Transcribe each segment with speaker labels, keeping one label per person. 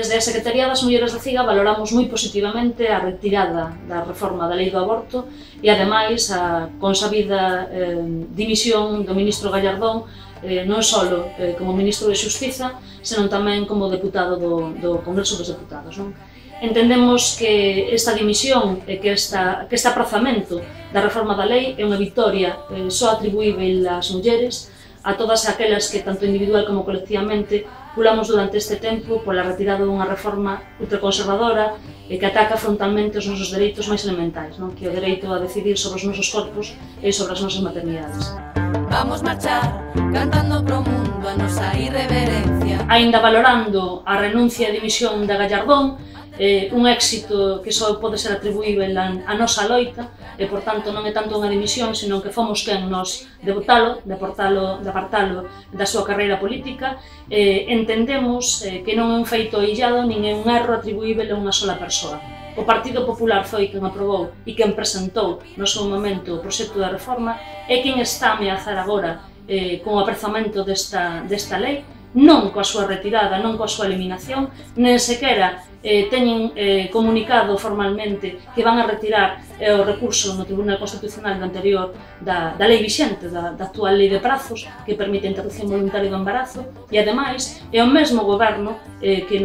Speaker 1: Desde a Secretaría das Mulleres da CIGA valoramos moi positivamente a retirada da reforma da Lei do Aborto e, ademais, a consabida dimisión do ministro Gallardón non só como ministro de Xustiza, senón tamén como deputado do Congreso dos Deputados. Entendemos que esta dimisión e que este aprazamento da reforma da lei é unha victoria só atribuíble ás mulleres, a todas aquelas que, tanto individual como colectivamente, pulamos durante este tempo pola retirada dunha reforma ultraconservadora e que ataca frontalmente os nosos dereitos máis elementais, que é o dereito a decidir sobre os nosos corpos e sobre as nosas maternidades.
Speaker 2: Vamos marchar cantando pro mundo a nosa irreverencia.
Speaker 1: Aínda valorando a renuncia e dimisión da Gallardón, un éxito que só pode ser atribuíble á nosa loita e, por tanto, non é tanto unha dimisión, senón que fomos quen nos de votalo, de apartalo da súa carreira política. Entendemos que non é un feito illado nin é un erro atribuíble a unha sola persoa. O Partido Popular foi quen aprobou e quen presentou no seu momento o proxecto de reforma e quen está a ameazar agora con o aprazamento desta lei, non coa súa retirada, non coa súa eliminación, nen sequera teñen comunicado formalmente que van a retirar o recurso no Tribunal Constitucional do anterior da lei vixente, da actual lei de prazos, que permite a interrupción voluntaria do embarazo, e, ademais, é o mesmo goberno que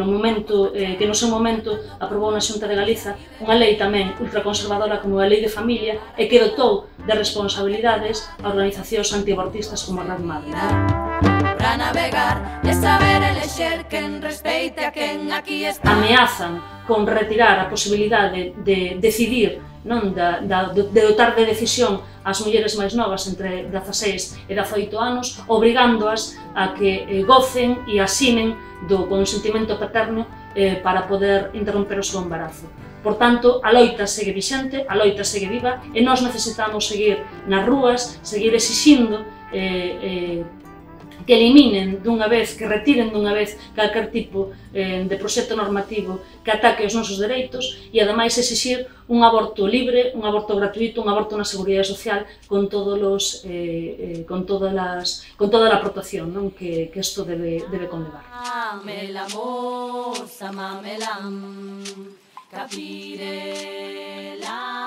Speaker 1: no seu momento aprobou na Xunta de Galiza unha lei tamén ultraconservadora como a Lei de Familia e que dotou de responsabilidades a organizacións antiabortistas como a Red Madre.
Speaker 2: Para navegar e saber elexer quen respeite a quen aquí está.
Speaker 1: Ameazan con retirar a posibilidade de decidir, de dotar de decisión ás mulleres máis novas entre 16 e 18 anos, obrigándoas a que gocen e asinen do consentimento paterno para poder interromper o seu embarazo. Por tanto, a loita segue vixente, a loita segue viva e nós necesitamos seguir nas rúas, seguir exixindo que eliminen dunha vez, que retiren dunha vez calquer tipo de proxecto normativo que ataque os nosos dereitos e, ademais, exixir un aborto libre, un aborto gratuito, un aborto na Seguridade Social con toda a protección que isto debe conlevar.
Speaker 2: Mamela mosa, mamelam, capirela.